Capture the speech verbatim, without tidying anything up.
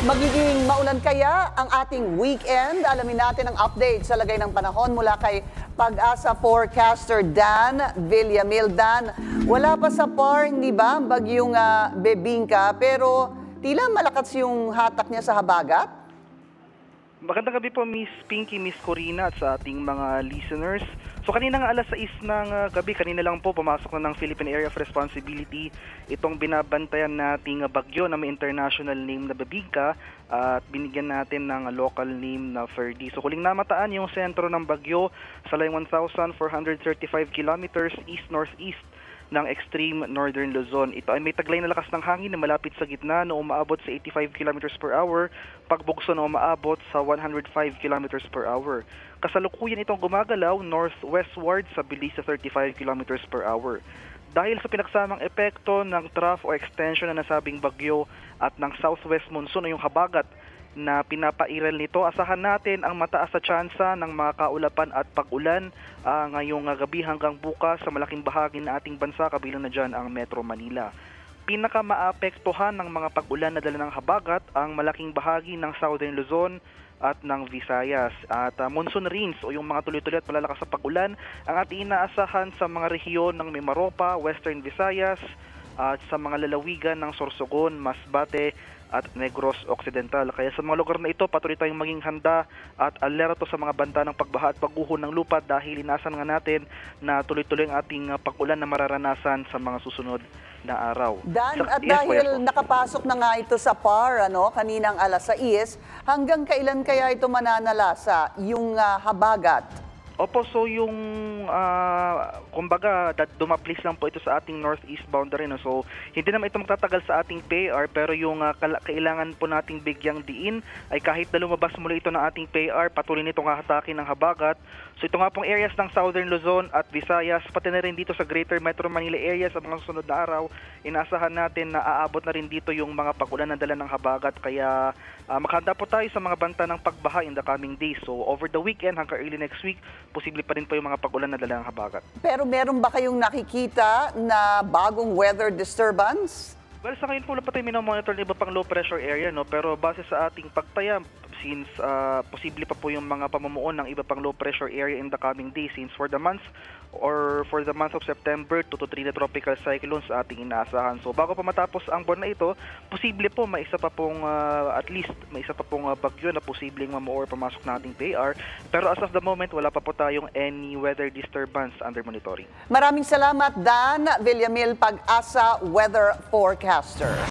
Magiging maulan kaya ang ating weekend? Alamin natin ang update sa lagay ng panahon mula kay Pag-asa forecaster Dan Villamil. Dan, wala pa sa par, hindi ba, bagyong uh, Bebingka, pero tila malakas yung hatak niya sa habagat? Magandang gabi po, Miss Pinky, Miss Corina at sa ating mga listeners. So kanina nga alas sais ng uh, gabi, kanina lang po pumasok na ng Philippine Area of Responsibility itong binabantayan nating bagyo na may international name na Bebingka at binigyan natin ng local name na Ferdy. So huling namataan yung sentro ng bagyo sa layong one thousand four hundred thirty-five kilometers east-northeast ng extreme northern Luzon. Ito ay may taglay na lakas ng hangin na malapit sa gitna na umaabot sa eighty-five kilometers per hour, pagbugso na umaabot sa one hundred five kilometers per hour. Kasalukuyan itong gumagalaw northwestward sa bilis sa thirty-five kilometers per hour. Dahil sa pinagsamang epekto ng trough o extension na nasabing bagyo at ng southwest monsoon o yung habagat na pinapairal nito, asahan natin ang mataas sa tsansa ng mga kaulapan at pag-ulan uh, ngayong gabi hanggang bukas sa malaking bahagi ng ating bansa, kabilang na dyan ang Metro Manila. Pinakamaapektuhan ng mga pag-ulan na dala ng habagat ang malaking bahagi ng Southern Luzon at ng Visayas. At uh, monsoon rains o yung mga tuloy-tuloy at malalakas sa pag-ulan ang ating inaasahan sa mga rehiyon ng Mimaropa, Western Visayas at sa mga lalawigan ng Sorsogon, Masbate at Negros Occidental. Kaya sa mga lugar na ito, patuloy tayong maging handa at alerto sa mga banta ng pagbaha at pagguho ng lupa dahil inasan nga natin na tuloy-tuloy ang ating pag-ulan na mararanasan sa mga susunod na araw. Dan, sa, at yes, dahil po, nakapasok na nga ito sa par, ano, kaninang alas sais, hanggang kailan kaya ito mananalasa, yung uh, habagat? Opo, so yung, uh, kumbaga, dumaplis lang po ito sa ating northeast boundary. No? So, hindi naman ito magtatagal sa ating P A R, pero yung uh, kailangan po nating bigyang diin ay kahit na lumabas muli ito ng ating P A R, patuloy nitong hahatakin ng habagat. So, ito nga pong areas ng Southern Luzon at Visayas, pati na rin dito sa Greater Metro Manila area sa mga susunod na araw, inaasahan natin na aabot na rin dito yung mga pag-ulan na dala ng habagat. Kaya, uh, makahanda po tayo sa mga banta ng pagbaha in the coming days. So, over the weekend hanggang early next week, posible pa rin po yung mga pag-ulan na dala ng habagat. Pero meron ba kayong nakikita na bagong weather disturbance? Well, sa ngayon po wala pa tayo minomonitor ng iba pang low pressure area, no? Pero base sa ating pagtaya, since uh, posible pa po yung mga pamumuon ng iba pang low pressure area in the coming days, since for the month or for the month of September, two to three na tropical cyclones sa ating inaasahan. So bago pa matapos ang buwan na ito, posible po may isa pa pong uh, at least may isa pa pong uh, bagyo na posibleng mamuor pamasok na ating P A R. Pero as of the moment, wala pa po tayong any weather disturbance under monitoring. Maraming salamat, Dan Villamil, Pag-asa weather forecaster.